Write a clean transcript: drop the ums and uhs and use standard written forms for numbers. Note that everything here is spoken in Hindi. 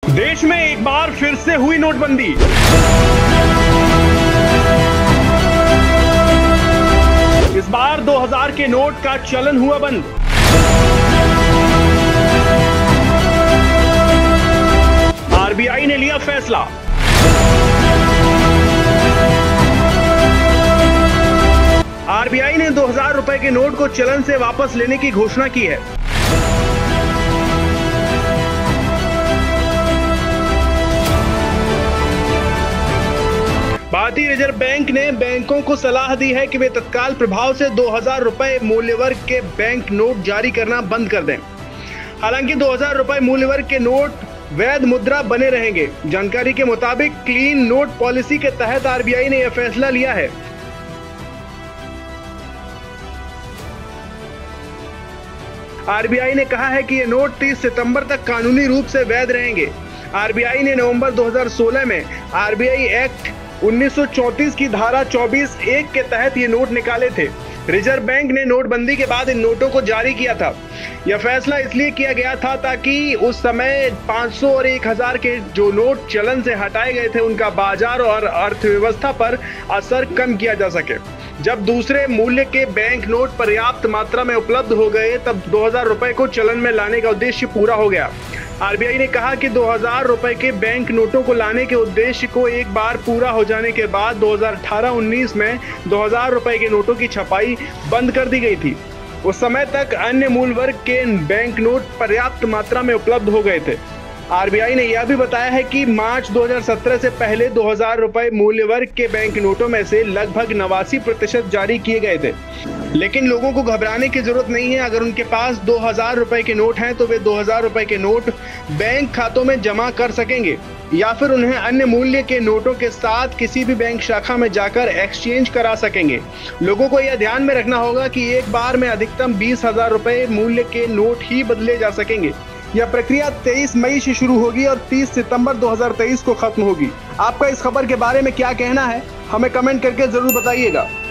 देश में एक बार फिर से हुई नोटबंदी। इस बार 2000 के नोट का चलन हुआ बंद। आरबीआई ने लिया फैसला। आरबीआई ने 2000 रुपए के नोट को चलन से वापस लेने की घोषणा की है। भारतीय रिजर्व बैंक ने बैंकों को सलाह दी है कि वे तत्काल प्रभाव से 2000 रुपए मूल्य वर्ग के बैंक नोट जारी करना बंद कर दें। हालांकि 2000 रुपए मूल्य वर्ग के नोट वैध मुद्रा बने रहेंगे। जानकारी के मुताबिक क्लीन नोट पॉलिसी के तहत आरबीआई ने यह फैसला लिया है। आरबीआई ने कहा है कि ये नोट 30 सितंबर तक कानूनी रूप से वैध रहेंगे। आरबीआई ने नवंबर 2016 में आरबीआई एक्ट 1934 की धारा 24(1) के तहत ये नोट निकाले थे। रिजर्व बैंक ने नोटबंदी के बाद इन नोटों को जारी किया था। यह फैसला इसलिए किया गया था ताकि उस समय 500 और 1000 के जो नोट चलन से हटाए गए थे उनका बाजार और अर्थव्यवस्था पर असर कम किया जा सके। जब दूसरे मूल्य के बैंक नोट पर्याप्त मात्रा में उपलब्ध हो गए तब 2000 रुपए को चलन में लाने का उद्देश्य पूरा हो गया। आरबीआई ने कहा कि 2000 रुपए के बैंक नोटों को लाने के उद्देश्य को एक बार पूरा हो जाने के बाद 2018-19 में 2000 रुपए के नोटों की छपाई बंद कर दी गई थी। उस समय तक अन्य मूल्य वर्ग के बैंक नोट पर्याप्त मात्रा में उपलब्ध हो गए थे। आरबीआई ने यह भी बताया है कि मार्च 2017 से पहले 2000 रुपए मूल्य वर्ग के बैंक नोटों में से लगभग 89% जारी किए गए थे। लेकिन लोगों को घबराने की जरूरत नहीं है। अगर उनके पास 2000 रुपए के नोट हैं तो वे 2000 रुपए के नोट बैंक खातों में जमा कर सकेंगे या फिर उन्हें अन्य मूल्य के नोटों के साथ किसी भी बैंक शाखा में जाकर एक्सचेंज करा सकेंगे। लोगों को यह ध्यान में रखना होगा कि एक बार में अधिकतम 20,000 रुपए मूल्य के नोट ही बदले जा सकेंगे। यह प्रक्रिया 23 मई से शुरू होगी और 30 सितंबर 2023 को खत्म होगी। आपका इस खबर के बारे में क्या कहना है, हमें कमेंट करके जरूर बताइएगा।